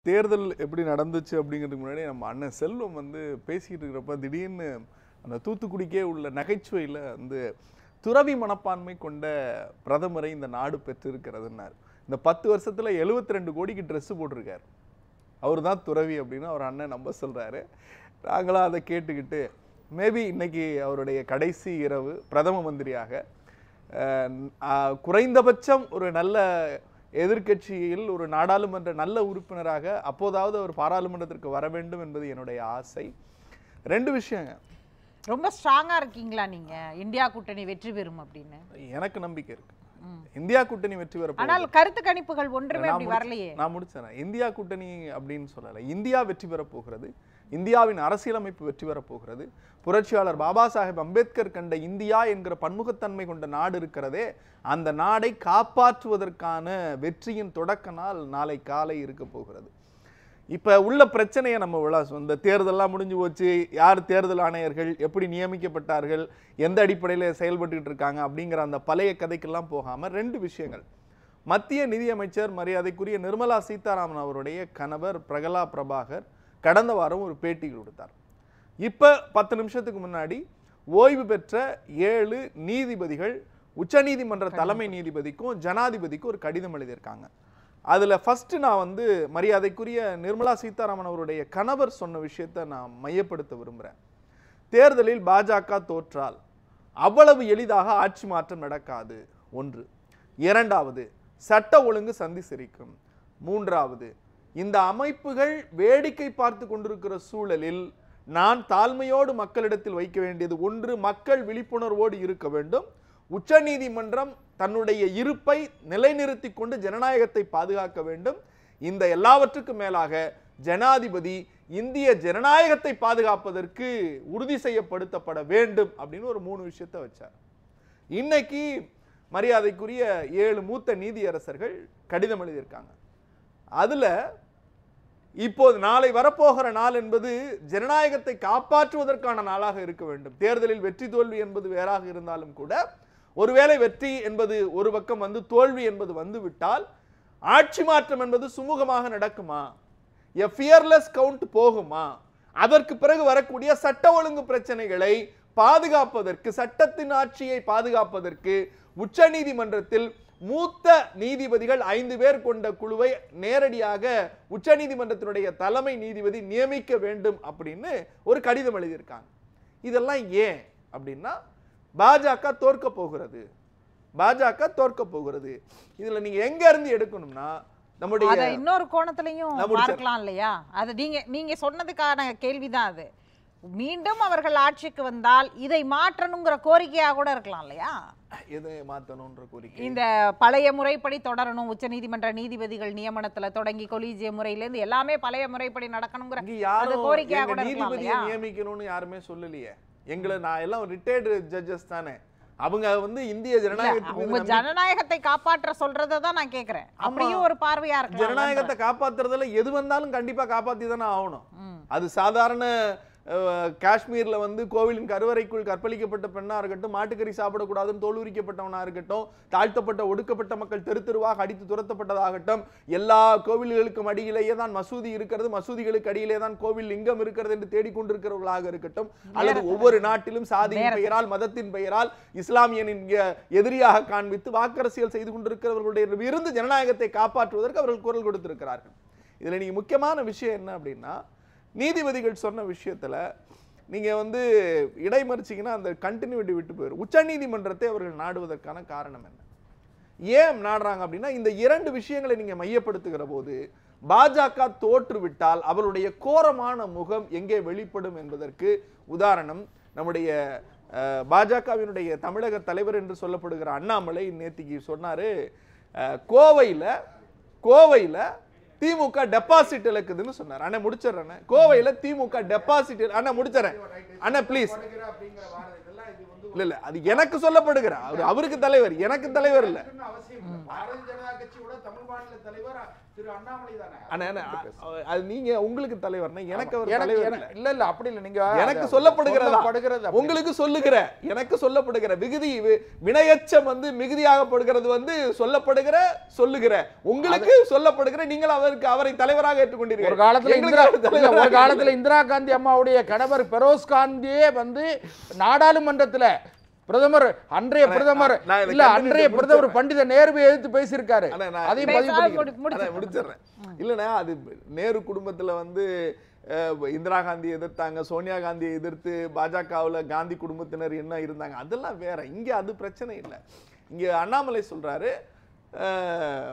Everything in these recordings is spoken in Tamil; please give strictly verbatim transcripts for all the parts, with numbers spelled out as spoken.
தேர்தல் எப்படி நடந்துச்சு அப்படிங்கிறதுக்கு முன்னாடி நம்ம அண்ணன் செல்வம் வந்து பேசிக்கிட்டு இருக்கிறப்ப திடீர்னு அந்த தூத்துக்குடிக்கே உள்ள நகைச்சுவையில் வந்து துறவி மனப்பான்மை கொண்ட பிரதமரை இந்த நாடு பெற்றிருக்கிறதுன்னார். இந்த பத்து வருஷத்துல எழுபத்தி ரெண்டு கோடிக்கு ட்ரெஸ் போட்டிருக்காரு. அவர் தான் துறவி அப்படின்னு அவர் அண்ணன் நம்ப சொல்றாரு. நாங்களாம் அதை கேட்டுக்கிட்டு மேபி இன்னைக்கு அவருடைய கடைசி இரவு பிரதம மந்திரியாக குறைந்தபட்சம் ஒரு நல்ல எதிர்கட்சியில் ஒரு நாடாளுமன்ற நல்ல உறுப்பினராக அப்போதாவது அவர் பாராளுமன்றத்திற்கு வர வேண்டும் என்பது என்னுடைய ஆசை. ரெண்டு விஷயங்க. ரொம்ப ஸ்ட்ராங்கா இருக்கீங்களா நீங்க இந்தியா கூட்டணி வெற்றி பெறும் அப்படின்னு? எனக்கு நம்பிக்கை இருக்கு. இந்தியா கூட்டணி வெற்றி பெற ஆனால் கருத்து கணிப்புகள் ஒன்றுமே அப்படி வரலையே. நான் முடிச்சேன். இந்தியா கூட்டணி அப்படின்னு சொல்லல. இந்தியா வெற்றி பெற போகிறது. இந்தியாவின் அரசியலமைப்பு வெற்றி பெற போகிறது. புரட்சியாளர் பாபா சாஹேப் அம்பேத்கர் கண்ட இந்தியா என்கிற பன்முகத்தன்மை கொண்ட நாடு இருக்கிறதே, அந்த நாடை காப்பாற்றுவதற்கான வெற்றியின் தொடக்க நாள் நாளை காலை இருக்க போகிறது. இப்ப உள்ள பிரச்சனையை நம்ம விளாசும். இந்த தேர்தலாம் முடிஞ்சு போச்சு, யார் தேர்தல் ஆணையர்கள் எப்படி நியமிக்கப்பட்டார்கள், எந்த அடிப்படையில் செயல்பட்டு இருக்காங்க அப்படிங்கிற அந்த பழைய கதைக்கெல்லாம் போகாம ரெண்டு விஷயங்கள். மத்திய நிதியமைச்சர் மரியாதைக்குரிய நிர்மலா சீதாராமன் அவருடைய கணவர் பிரகலா பிரபாகர் கடந்த வாரம் ஒரு பேட்டி கொடுத்தார். இப்ப பத்து நிமிஷத்துக்கு முன்னாடி ஓய்வு பெற்ற ஏழு நீதிபதிகள் உச்சநீதிமன்ற தலைமை நீதிபதிக்கும் ஜனாதிபதிக்கும் ஒரு கடிதம் எழுதியிருக்காங்க. அதுல ஃபர்ஸ்ட் நான் வந்து மரியாதைக்குரிய நிர்மலா சீதாராமன் அவருடைய கணவர் சொன்ன விஷயத்தை நான் மையப்படுத்த விரும்புகிறேன். தேர்தலில் பாஜக தோற்றால் அவ்வளவு எளிதாக ஆட்சி மாற்றம் நடக்காது. ஒன்று. இரண்டாவது, சட்ட ஒழுங்கு சந்தி சிரிக்கும். மூன்றாவது, இந்த அமைப்புகள் வேடிக்கை பார்த்து கொண்டிருக்கிற சூழலில் நான் தாழ்மையோடு மக்களிடத்தில் வைக்க வேண்டியது ஒன்று, மக்கள் விழிப்புணர்வோடு இருக்க வேண்டும். உச்ச நீதிமன்றம் தன்னுடைய இருப்பை நிலைநிறுத்தி கொண்டு ஜனநாயகத்தை பாதுகாக்க வேண்டும். இந்த எல்லாவற்றுக்கும் மேலாக ஜனாதிபதி இந்திய ஜனநாயகத்தை பாதுகாப்பதற்கு உறுதி செய்யப்படுத்தப்பட வேண்டும் அப்படின்னு ஒரு மூணு விஷயத்தை வச்சார். இன்னைக்கு மரியாதைக்குரிய ஏழு மூத்த நீதியரசர்கள் கடிதம் எழுதியிருக்காங்க. அதுல இப்போது நாளை வரப்போகிற நாள் என்பது ஜனநாயகத்தை காப்பாற்றுவதற்கான நாளாக இருக்க வேண்டும். தேர்தலில் வெற்றி தோல்வி என்பது வேறாக இருந்தாலும் கூட ஒருவேளை வெற்றி என்பது ஒரு பக்கம் வந்து தோல்வி என்பது வந்து விட்டால் ஆட்சி மாற்றம் என்பது சுமூகமாக நடக்குமா? எ ஃபியர்லெஸ் கவுண்ட் போகுமா? அதற்கு பிறகு வரக்கூடிய சட்ட ஒழுங்கு பிரச்சனைகளை பாதுகாப்பதற்கு, சட்டத்தின் ஆட்சியை பாதுகாப்பதற்கு உச்ச நீதிமன்றத்தில் மூத்த நீதிபதிகள் ஐந்து பேர் கொண்ட குழுவை நேரடியாக உச்ச நீதிமன்றத்தினுடைய தலைமை நீதிபதி நியமிக்க வேண்டும் அப்படின்னு ஒரு கடிதம் எழுதியிருக்காங்க. இதெல்லாம் ஏன் அப்படின்னா பாஜக தோற்க போகிறது. பாஜக தோற்க போகிறது. இதுல நீங்க எங்க இருந்து எடுக்கணும்னா நம்முடைய இன்னொரு கோணத்திலையும் பார்க்கலாம் இல்லையா? அது நீங்க நீங்க சொன்னதுக்கான கேள்விதான் அது. மீண்டும் அவர்கள் ஆட்சிக்கு வந்தால் இதை மாற்றணுங்கிற கோரிக்கையா கூட இருக்கலாம் இல்லையா? எதை மாற்றணும்ன்ற கோரிக்கை? இந்த பழைய முறைப்படி தொடரணும், உச்ச நீதிமன்ற நீதிபதிகள் நியமனத்துல தொடங்கி கொலீஜிய முறையில இருந்து எல்லாமே பழைய முறைப்படி நடக்கணுங்கிற கோரிக்கையா கூட இருக்கலாம் இல்லையா? நியமிக்கணும்னு யாருமே சொல்லலையே. எங்களை நான் எல்லாம் ரிட்டையர்டு ஜட்ஜஸ் தானே. அவங்க வந்து இந்திய ஜனநாயகத்தை ஜனநாயகத்தை காப்பாற்ற சொல்றதை தான் நான் கேட்கிறேன். அப்படியும் ஒரு பார்வையா இருக்கு. ஜனநாயகத்தை காப்பாத்துறதுல எது வந்தாலும் கண்டிப்பா காப்பாத்தி தானே ஆகணும். அது சாதாரண காஷ்மீர்ல வந்து கோவிலின் கருவறைக்குள் கற்பழிக்கப்பட்ட பெண்ணா இருக்கட்டும், மாட்டுக்கறி சாப்பிடக்கூடாதுன்னு தோல் உரிக்கப்பட்டவனா இருக்கட்டும், தாழ்த்தப்பட்ட ஒடுக்கப்பட்ட மக்கள் தெரு தெருவாக அடித்து துரத்தப்பட்டதாகட்டும், எல்லா கோவில்களுக்கும் அடியிலேயே தான் மசூதி இருக்கிறது, மசூதிகளுக்கு அடியிலே தான் கோவில் லிங்கம் இருக்கிறது என்று தேடிக்கொண்டிருக்கிறவர்களாக இருக்கட்டும், அல்லது ஒவ்வொரு நாட்டிலும் சாதியின் பெயரால் மதத்தின் பெயரால் இஸ்லாமியனின் எதிரியாக காண்பித்து வாக்கரசியல் செய்து கொண்டிருக்கிறவர்களுடைய இருந்து ஜனநாயகத்தை காப்பாற்றுவதற்கு அவர்கள் குரல் கொடுத்திருக்கிறார்கள். இதுல நீங்க முக்கியமான விஷயம் என்ன அப்படின்னா, நீதிபதிகள் சொன்ன விஷயத்துல நீங்க வந்து இடைமறிச்சீங்கன்னா அந்த கண்டினியூட்டி விட்டு போயிடும். உச்ச நீதிமன்றத்தை அவர்கள் நாடுவதற்கான காரணம் என்ன, ஏன் நாடுறாங்க அப்படின்னா, இந்த இரண்டு விஷயங்களை நீங்க மையப்படுத்துகிற போது பாஜக தோற்றுவிட்டால் அவருடைய கோரமான முகம் எங்கே வெளிப்படும் என்பதற்கு உதாரணம் நம்முடைய பாஜகவினுடைய தமிழக தலைவர் என்று சொல்லப்படுகிற அண்ணாமலை நேத்திக்கு சொன்னாரு, கோவையில கோவையில திமுக டெபாசிட் இழக்குதுன்னு சொன்னார். அண்ணா முடிச்சிடறேன். கோவையில திமுக டெபாசிட் அண்ணா முடிச்சிடறேன் அண்ணா ப்ளீஸ். இல்ல இல்ல அது எனக்கு சொல்லப்படுகிற அவருக்கு தலைவர், எனக்கு தலைவர் இல்ல. திரு அண்ணாமலை தானே. அண்ணா, அண்ணா, அது நீங்க உங்களுக்கு தலைவர்னா எனக்கு அவர் எனக்கு தலைவர் எனக்கு- இல்ல இல்ல அப்படி இல்ல, நீங்க எனக்கு அது சொல்லப்படுகிறதா சொல்லப்படுகிறது அப்படி. உங்களுக்கு சொல்லுகிற எனக்கு சொல்லப்படுகிற விகுதி வி- வினையச்சம் வந்து மிகுதியாகப்படுகிறது வந்து சொல்லப்படுகிற சொல்லுகிற உங்களுக்கு சொல்லப்படுகிற நீங்கள் அவருக்கு அவரை தலைவராக ஏற்றுக்கொண்டீர்கள். ஒரு காலத்துல எங்களுக்கு இந்திரா அவர் இல்ல, தலைவராக ஒரு காலத்துல இந்திரா காந்தி அம்மாவுடைய கணவர் பெரோஸ் காந்தியே வந்து நாடாளுமன்றத்துல பிரதமர் அன்றைய பிரதமர் நான் இதை இல்ல கண்டினியூ அன்றைய பண்ணி பிரதமர் முடிச்சிடுறேன். பண்டித நேருவை எதிர்த்து பேசியிருக்காரு. அண்ணா, நான் அதையும் பேசாம பதிவு பண்ணிக்கிறேன். முடி- முடிச்சு- அதான் முடிச்சிடுறேன். இல்லைன்னா அது நேரு குடும்பத்துல வந்து அஹ், இந்திரா காந்தி எதிர்த்தாங்க, சோனியா காந்தியை எதிர்த்து பாஜகவுல காந்தி குடும்பத்தினர் என்ன இருந்தாங்க, அதெல்லாம் வேற. இங்க அது பிரச்சனை இல்லை. இங்க அண்ணாமலை சொல்றாரு அஹ்,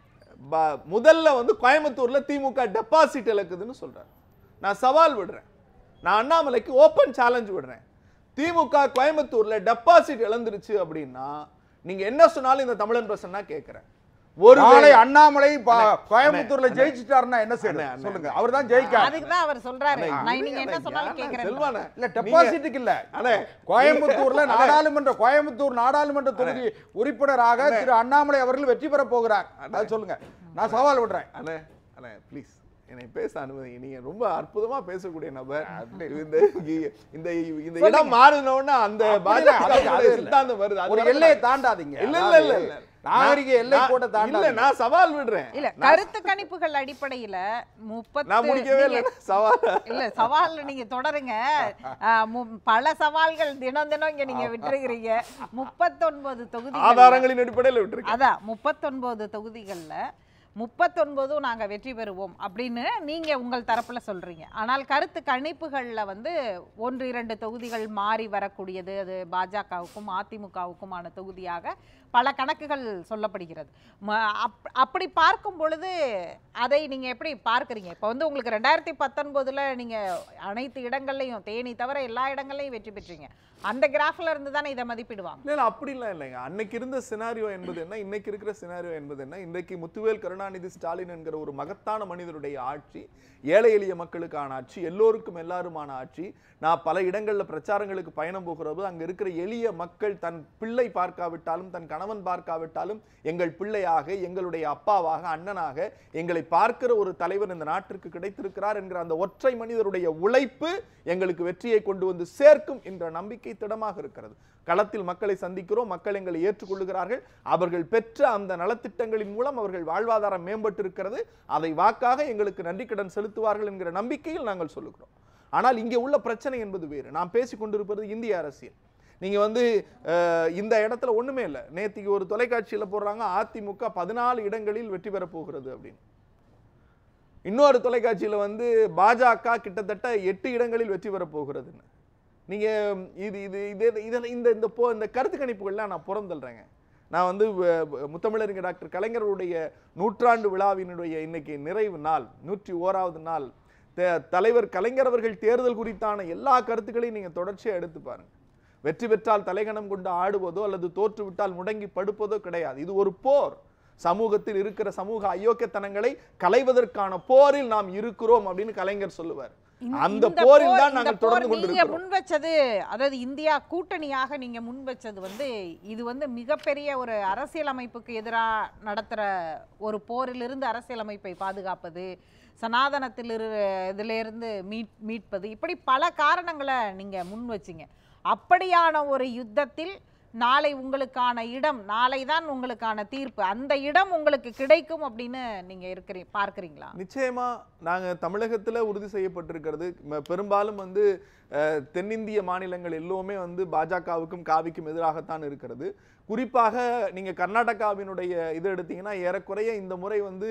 ப- முதல்ல வந்து கோயம்புத்தூர்ல திமுக டெபாசிட் இழக்குதுன்னு சொல்றாரு. நான் சவால் விடுறேன், நான் அண்ணாமலைக்கு ஓப்பன் சேலஞ்ச் விடுறேன். திமுக கோயம்புத்தூர்ல டெபாசிட் இழந்துருச்சு அப்படின்னா நீங்க என்ன சொன்னாலும் இந்த தமிழன் பிரசன்னா கேட்கிறேன். ஒரு நாளை அண்ணாமலை பா- அண்ணே, கோயம்புத்தூர்ல அண்ணே, ஜெயிச்சிட்டாருன்னா என்ன அண்ணே, செய்யணும் அண்ணே, சொல்லுங்க. அவர் தான் ஜெயிக்காரு. அதுக்கு தான் அவர் சொல்றாரு அண்ணே, நான் நீங்க என்ன அண்ணே, சொன்னாலும் அண்ணே, கேக்குறேன். செல்வானே, இல்ல நீங்க- டெபாசிட்டுக்கு இல்ல அண்ணே, கோயம்புத்தூர்ல அண்ணே, நாடாளுமன்ற கோயம்புத்தூர் நாடாளுமன்ற தொகுதி உறுப்பினராக திரு அண்ணாமலை அவர்கள் வெற்றி பெற போகிறார். அது சொல்லுங்க. நான் சவால் விடுறேன். அண்ணே அண்ணே ப்ளீஸ் என்னை பேச அனுமதிங்க. நீங்க ரொம்ப அற்புதமா பேசக்கூடிய நபர். இந்த இந்த இந்த இடம் மாறினோன்னா அந்த பாஜக சித்தாந்தம் வருது. அது ஒரு வரக்கூடாது. எல்லையை தாண்டாதீங்க. இல்ல இல்ல இல்ல இல்ல நாகரிக எல்லை நான்- கூட இல்ல தாண்டாதீங்க. நான் சவால் விடுறேன். இல்ல கருத்து கணிப்புகள் அடிப்படையில முப்பத்து நான் முடிக்கவே இல்லை நீங்க- சவால். இல்ல சவால் நீங்க தொடருங்க. ஆ, மு- பல சவால்கள் தினம் தினம் இங்க நீங்க விட்டுருக்கிறீங்க. முப்பத்தொன்பது தொகுதி ஆதாரங்களின் அடிப்படையில் விட்டுருக்கேன். அதான் முப்பத்தொன்பது தொகுதிகள்ல முப்பத்தொன்பதும் நாங்க வெற்றி பெறுவோம் அப்படின்னு நீங்க உங்கள் தரப்புல சொல்றீங்க. ஆனால் கருத்து கணிப்புகள்ல வந்து ஒன்று இரண்டு தொகுதிகள் மாறி வரக்கூடியது, அது பாஜகவுக்கும் அதிமுகவுக்குமான தொகுதியாக பல கணக்குகள் சொல்லப்படுகிறது. ம- அப்- அப்படி பார்க்கும் பொழுது அதை நீங்க எப்படி பார்க்கறீங்க? இப்போ வந்து உங்களுக்கு ரெண்டாயிரத்தி பத்தொன்பதுல நீங்க அனைத்து இடங்கள்லையும் தேனி தவிர எல்லா இடங்கள்லையும் வெற்றி பெற்றீங்க. அந்த கிராஃப்ல இருந்து தானே இதை மதிப்பிடுவாங்க. இல்ல இல்ல அப்படிலாம் இல்லைங்க. அன்னைக்கு இருந்த சினாரியோ என்பது என்ன, இன்னைக்கு இருக்கிற சினாரியோ என்பது என்ன? இன்றைக்கு முத்துவேல் கருணாநிதி ஸ்டாலின் என்கிற ஒரு மகத்தான மனிதருடைய ஆட்சி, ஏழை எளிய மக்களுக்கான ஆட்சி, எல்லோருக்கும் எல்லாருமான ஆட்சி. நான் பல இடங்கள்ல பிரச்சாரங்களுக்கு பயணம் போகிறபோது அங்க இருக்கிற எளிய மக்கள் தன் பிள்ளை பார்க்காவிட்டாலும் தன் கணவன் பார்க்காவிட்டாலும் எங்கள் பிள்ளையாக, எங்களுடைய அப்பாவாக, அண்ணனாக எங்களை பார்க்கிற ஒரு தலைவர் இந்த நாட்டிற்கு கிடைத்திருக்கிறார் என்கிற அந்த ஒற்றை மனிதருடைய உழைப்பு எங்களுக்கு வெற்றியை கொண்டு வந்து சேர்க்கும் என்ற நம்பிக்கை திடமாக இருக்கிறது. களத்தில் மக்களை சந்திக்கிறோம், மக்கள் எங்களை ஏற்றுக்கொள்ளுகிறார்கள். அவர்கள் பெற்ற அந்த நலத்திட்டங்களின் மூலம் அவர்கள் வாழ்வாதாரம் மேம்பட்டிருக்கிறது. அதை வாக்காக எங்களுக்கு நன்றி கடன் செலுத்துவார்கள் என்கிற நம்பிக்கையில் நாங்கள் சொல்லுகிறோம். ஆனால் இங்கே உள்ள பிரச்சனை என்பது வேறு. நாம் பேசிக் கொண்டிருப்பது இந்திய அரசியல். நீங்க வந்து இந்த இடத்துல ஒண்ணுமே இல்லை. நேத்திக்கு ஒரு தொலைக்காட்சியில போடுறாங்க அதிமுக பதினாலு இடங்களில் வெற்றி பெற போகிறது அப்படின்னு. இன்னொரு தொலைக்காட்சியில வந்து பாஜக கிட்டத்தட்ட எட்டு இடங்களில் வெற்றி பெற போகிறதுன்னு. நீங்க இது இது இது இந்த இந்த போ இந்த கருத்து கணிப்புகள்லாம் நான் புறந்தல்றேங்க. நான் வந்து முத்தமிழறிஞர் டாக்டர் கலைஞருடைய நூற்றாண்டு விழாவினுடைய இன்னைக்கு நிறைவு நாள், நூற்றி ஓராவது நாள். தலைவர் கலைஞர் அவர்கள் தேர்தல் குறித்தான எல்லா கருத்துக்களையும் நீங்க தொடர்ச்சியா எடுத்து பாருங்க. வெற்றி பெற்றால் தலைகணம் கொண்டு ஆடுவதோ அல்லது தோற்றுவிட்டால் முடங்கி படுப்பதோ கிடையாது. இது ஒரு போர். சமூகத்தில் இருக்கிற சமூக அயோக்கியத்தனங்களை களைவதற்கான போரில் நாம் இருக்கிறோம் அப்படின்னு கலைஞர் சொல்லுவார். அந்த போரில் தான் நாங்கள் தொடர்ந்து கொண்டிருக்கிறோம். முன் வச்சது, அதாவது இந்தியா கூட்டணியாக நீங்க முன் வச்சது வந்து இது வந்து மிகப்பெரிய ஒரு அரசியலமைப்புக்கு எதிராக நடத்துற ஒரு போரிலிருந்து அரசியலமைப்பை பாதுகாப்பது, சனாதனத்தில் இதிலிருந்து மீட் மீட்பது, இப்படி பல காரணங்களை நீங்க முன் வச்சிங்க. அப்படியான ஒரு யுத்தத்தில் நாளை உங்களுக்கான இடம், நாளை தான் உங்களுக்கான தீர்ப்பு, அந்த இடம் உங்களுக்கு கிடைக்கும் அப்படின்னு நீங்க இருக்கிறீங்க பார்க்குறீங்களா? நிச்சயமா நாங்க தமிழகத்துல உறுதி செய்யப்பட்டிருக்கிறது. பெரும்பாலும் வந்து தென்னிந்திய மாநிலங்கள் எல்லோருமே வந்து பாஜகவுக்கும் காவிக்கும் எதிராகத்தான் இருக்கிறது. குறிப்பாக நீங்க கர்நாடகாவினுடைய இதை எடுத்தீங்கன்னா ஏறக்குறைய இந்த முறை வந்து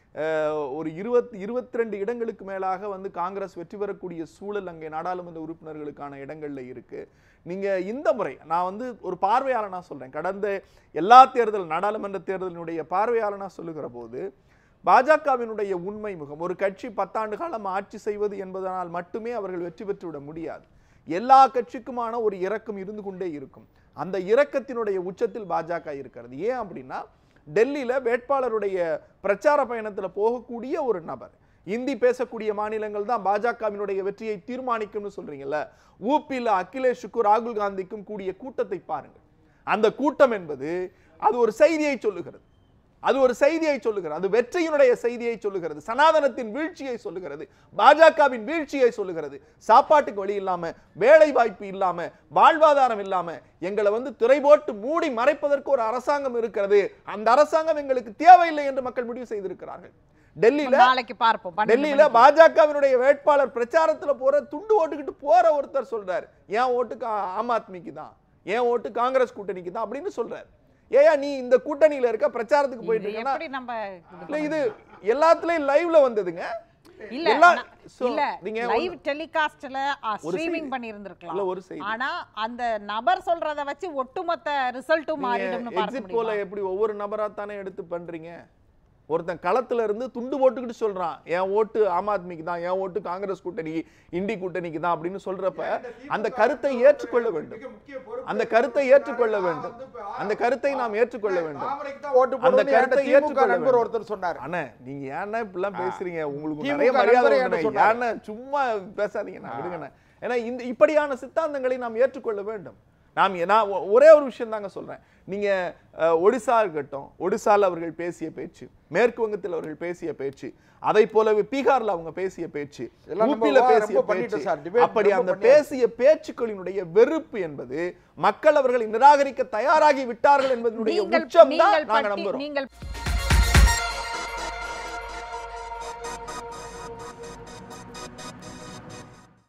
ஒரு இருபத்தி இருபத்தி ரெண்டு இடங்களுக்கு மேலாக வந்து காங்கிரஸ் வெற்றி பெறக்கூடிய சூழல் அங்கே நாடாளுமன்ற உறுப்பினர்களுக்கான இடங்கள்ல இருக்கு. நீங்க இந்த முறை நான் வந்து ஒரு பார்வையாளனா சொல்றேன். கடந்த எல்லா தேர்தல் நாடாளுமன்ற தேர்தலினுடைய பார்வையாளனா சொல்லுகிற போது பாஜகவினுடைய உண்மை முகம், ஒரு கட்சி பத்தாண்டு காலம் ஆட்சி செய்வது என்பதனால் மட்டுமே அவர்கள் வெற்றி பெற்றுவிட முடியாது. எல்லா கட்சிக்குமான ஒரு இரக்கம் இருந்து கொண்டே இருக்கும். அந்த இரக்கத்தினுடைய உச்சத்தில் பாஜக இருக்கிறது. ஏன் அப்படின்னா டெல்லியில வேட்பாளருடைய பிரச்சார பயணத்துல போகக்கூடிய ஒரு நபர், இந்தி பேசக்கூடிய மாநிலங்கள் தான் பாஜகவினுடைய வெற்றியை தீர்மானிக்கும்னு சொல்றீங்கல்ல. ஊப்பியில் அகிலேஷுக்கும் ராகுல் காந்திக்கும் கூடிய கூட்டத்தை பாருங்க. அந்த கூட்டம் என்பது அது ஒரு செய்தியை சொல்லுகிறது. அது ஒரு செய்தியை சொல்லுகிறது, அது வெற்றியினுடைய செய்தியை சொல்லுகிறது, சனாதனத்தின் வீழ்ச்சியை சொல்லுகிறது, பாஜகவின் வீழ்ச்சியை சொல்லுகிறது. சாப்பாட்டுக்கு வழி இல்லாம, வேலை வாய்ப்பு இல்லாம, வாழ்வாதாரம் இல்லாம எங்களை வந்து திரை போட்டு மூடி மறைப்பதற்கு ஒரு அரசாங்கம் இருக்கிறது. அந்த அரசாங்கம் எங்களுக்கு தேவையில்லை என்று மக்கள் முடிவு செய்திருக்கிறார்கள். டெல்லியில நாளைக்கு பார்ப்போம். டெல்லியில பாஜகவினுடைய வேட்பாளர் பிரச்சாரத்துல போற துண்டு ஓட்டுக்கிட்டு போற ஒருத்தர் சொல்றாரு, என் ஓட்டுக்கு ஆம் ஆத்மிக்கு தான், என் ஓட்டு காங்கிரஸ் கூட்டணிக்கு தான் அப்படின்னு சொல்றாரு. ஏயா நீ இந்த கூட்டணியில இருக்க, பிரச்சாரத்துக்கு போயிட்டு இருக்கா? எப்படி நம்ம இல்ல இது எல்லாத்துலயும் லைவ்ல வந்ததுங்க. இல்ல இல்ல நீங்க லைவ் டெலிகாஸ்ட்ல ஸ்ட்ரீமிங் பண்ணி இருந்திருக்கலாம். இல்ல ஒரு செய்தி, ஆனா அந்த நபர் சொல்றத வச்சு ஒட்டுமொத்த ரிசல்ட்டும் மாறிடும்னு பார்க்க எக்ஸிட் முடியுமா? போல எப்படி ஒவ்வொரு நபரா தானே எடுத்து பண்றீங்க? ஒருத்தன் களத்துல இருந்து துண்டு போட்டுக்கிட்டு சொல்றான், என் ஓட்டு ஆம் ஆத்மிக்கு தான், என் ஓட்டு காங்கிரஸ் கூட்டணி இண்டி கூட்டணிக்கு தான் அப்படின்னு சொல்றப்ப அந்த கருத்தை ஏற்றுக்கொள்ள வேண்டும், அந்த கருத்தை ஏற்றுக்கொள்ள வேண்டும், அந்த கருத்தை நாம் ஏற்றுக்கொள்ள வேண்டும். அந்த கருத்தை ஏற்றுக்கொள்ள வேண்டும். ஒருத்தர் சொன்னார், அண்ணா நீங்க ஏன்னா இப்படிலாம் பேசுறீங்க, உங்களுக்கு நிறைய மரியாதை ஏன்னா சும்மா பேசாதீங்க, நான் விடுங்கண்ணே. ஏன்னா இந்த இப்படியான சித்தாந்தங்களை நாம் ஏற்றுக்கொள்ள வேண்டும். நாம் நான் ஒரே ஒரு விஷயம் தாங்க சொல்றேன். நீங்க ஒடிசா இருக்கட்டும், ஒடிசால அவர்கள் பேசிய பேச்சு, மேற்கு வங்கத்தில் அவர்கள் பேசிய பேச்சு, அதை போலவே பீகார்ல அவங்க பேசிய பேச்சு, யூபியில பேசிய பேச்சு, அப்படி அந்த பேசிய பேச்சுக்களினுடைய வெறுப்பு என்பது மக்கள் அவர்களை நிராகரிக்க தயாராகி விட்டார்கள் என்பதனுடைய உச்சம் தான் நாங்க நம்புறோம்.